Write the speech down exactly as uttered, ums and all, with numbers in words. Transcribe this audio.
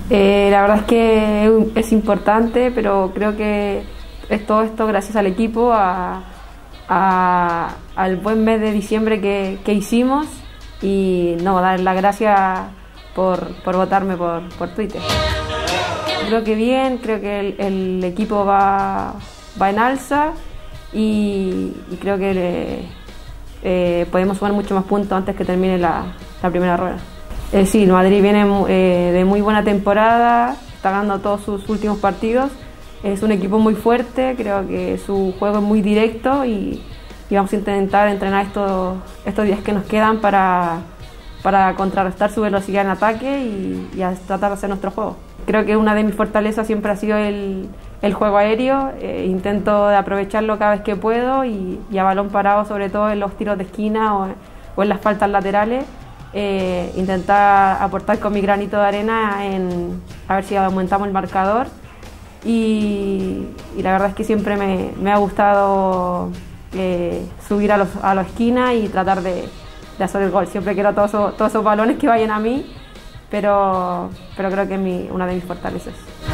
Eh, la verdad es que es importante, pero creo que es todo esto gracias al equipo, a, a, al buen mes de diciembre que, que hicimos, y no, dar las gracias por, por votarme por, por Twitter. Creo que bien, creo que el, el equipo va, va en alza y, y creo que le, eh, podemos sumar mucho más puntos antes que termine la, la primera rueda. Eh, sí, el Madrid viene eh, de muy buena temporada, está ganando todos sus últimos partidos, es un equipo muy fuerte, creo que su juego es muy directo y, y vamos a intentar entrenar estos, estos días que nos quedan para, para contrarrestar su velocidad en ataque y, y a tratar de hacer nuestro juego. Creo que una de mis fortalezas siempre ha sido el, el juego aéreo, eh, intento de aprovecharlo cada vez que puedo y, y a balón parado, sobre todo en los tiros de esquina o, o en las faltas laterales. Eh, intentar aportar con mi granito de arena en a ver si aumentamos el marcador y, y la verdad es que siempre me, me ha gustado eh, subir a, los, a la esquina y tratar de, de hacer el gol. Siempre quiero todos esos, todos esos balones que vayan a mí, pero, pero creo que es mi, una de mis fortalezas.